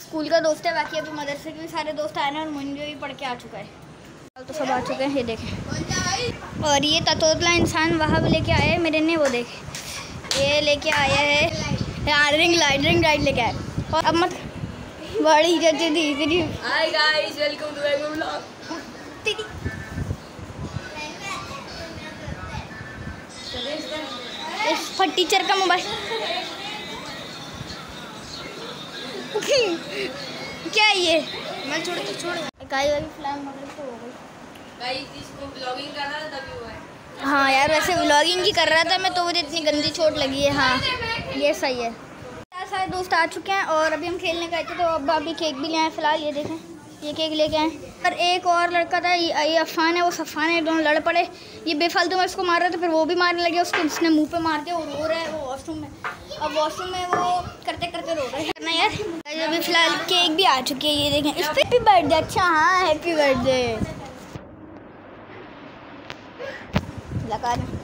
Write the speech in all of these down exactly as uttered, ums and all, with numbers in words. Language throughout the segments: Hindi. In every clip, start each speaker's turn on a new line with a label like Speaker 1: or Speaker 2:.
Speaker 1: स्कूल का दोस्त है, बाकी अभी मदरसे के भी सारे दोस्त आए हैं और मुंजो भी पढ़ के आ चुका है। तो सब आ चुके हैं, ये देखें। और ये ततोतला इंसान वहाँ भी लेके आया है मेरे ने, वो देखे ये लेके आया है यार, रिंग लाइट रिंग लाइट लेके आया। और अब मत बड़ी जल्दी दी तेरी। Hi guys, welcome to my vlog. इस टीचर का मोबाइल क्या ये मैं छोड़ के छोड़ काई वाली फ्लैम मगर तो हो गई। गाइस इसको व्लॉगिंग कर रहा था तभी हुआ है। हाँ यार, वैसे व्लॉगिंग ही कर रहा था मैं, तो मुझे इतनी गंदी चोट लगी है। हाँ ये सही है। सारे दोस्त आ चुके हैं और अभी हम खेलने गए थे, तो अब अभी केक भी ले आए। फिलहाल ये देखें, ये केक लेके आए। और एक और लड़का था, ये, ये अफान है, वो सफ़ान है, दोनों लड़ पड़े। ये बेफालतू में उसको मार रहा था, फिर वो भी मारने लगे उसको, उसने मुंह पे मार के वो रो रहा है वो वॉशरूम में। अब वॉशरूम में वो करते करते रो रहा है ना यार। अभी फिलहाल केक भी आ चुकी है, ये देखें। इस हैप्पी बर्थडे। अच्छा हाँ, हैप्पी बर्थडे लगा ना।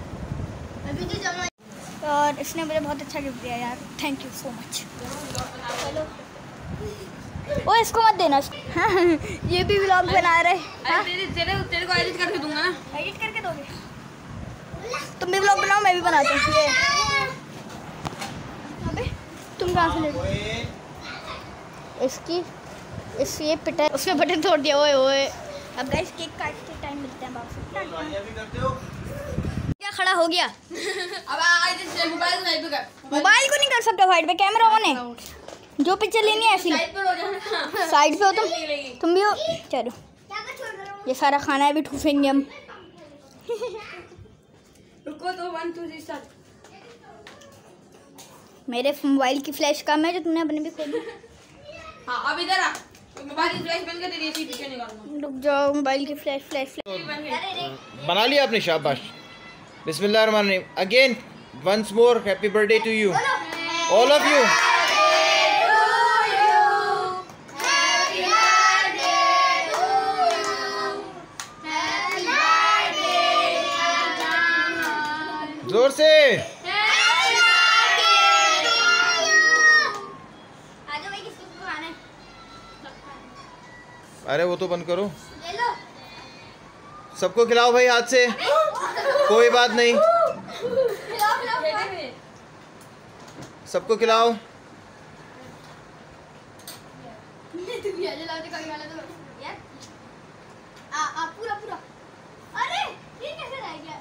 Speaker 1: और इसने मुझे बहुत अच्छा गिफ्ट दिया यार, थैंक यू सो मच। चलो ओ इसको मत देना। हाँ ये भी व्लॉग बना रहे। हाँ? तेरे, तेरे, तेरे को एडिट करके दूंगा ना। एडिट करके दोगे? तुम भी व्लॉग बनाओ, मैं भी बनाता हूँ। ये अबे तुम कहाँ से ले इसकी इस ये पिटा उसमें बटन तोड़ दिया। ओए ओए अब गाइस केक काटते टाइम मिलते हैं वापस। क्या खड़ा हो गया? अब मोबाइल मोबाइल को नहीं कर सकते साइड पे, कैमरा ऑन है। जो पिक्चर लेनी है ऐसी साइड पे हो जाना। साइड पे हो तुम तुम भी हो। चलो ये सारा खाना है, अभी ठूसेंगे हम। रुको तो वन टू थ्री स्टार्ट। मेरे मोबाइल की फ्लैश कम है, जो तुमने अपने भी खोली। हाँ अब इधर आ, मोबाइल की फ्लैश बंद कर दे, ऐसी पिक्चर निकालूंगा। रुक जाओ, मोबाइल की फ्लैश फ्लैश
Speaker 2: बना लिया आपने? शाबाश। बिस्मिल्लाहिर्रहमानिर्रहीम। Again once more happy birthday to you all of you. जोर से अरे वो तो बंद करो। सबको खिलाओ भाई हाथ से, कोई बात नहीं, सबको खिलाओ।
Speaker 1: पूरा पूरा। अरे ये कैसे रह गया?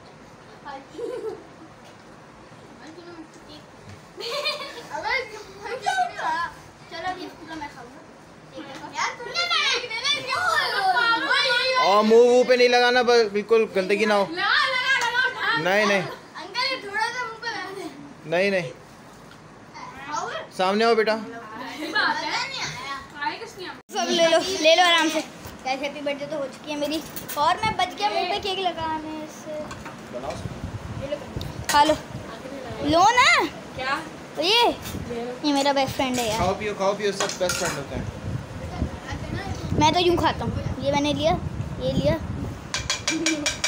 Speaker 2: और मुंह वूह पे नहीं लगाना, बिल्कुल गंदगी ना हो। नहीं नहीं नहीं नहीं, सामने आओ बेटा।
Speaker 1: सब ले लो ले लो आराम से। गाइस हैप्पी बर्थडे तो हो चुकी है मेरी, और मैं बच गया मुंह पे केक लगाने से। खा लो लो ना। क्या तो ये ये मेरा बेस्ट फ्रेंड है यार।
Speaker 2: खाओ पियो खाओ पियो, सब बेस्ट फ्रेंड होते हैं।
Speaker 1: मैं तो यूँ खाता हूँ। ये मैंने लिया, ये लिया।